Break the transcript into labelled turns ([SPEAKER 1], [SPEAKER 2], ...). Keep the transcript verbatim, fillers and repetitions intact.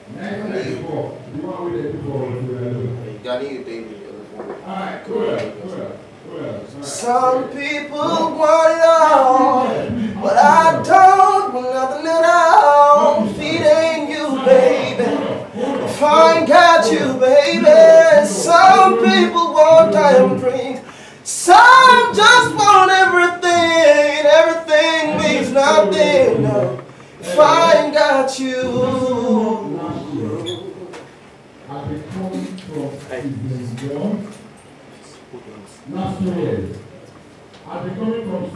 [SPEAKER 1] Next next before. The one with the before.
[SPEAKER 2] I need David.
[SPEAKER 1] Alright, cool, cool, cool.
[SPEAKER 3] Some people want it all, but I don't want nothing at all. If it ain't you, baby, if I ain't got you, baby. Some people want diamond rings, some just want everything, and everything means nothing, no, if I ain't got you.
[SPEAKER 1] I've been coming from Last two years. I've been coming from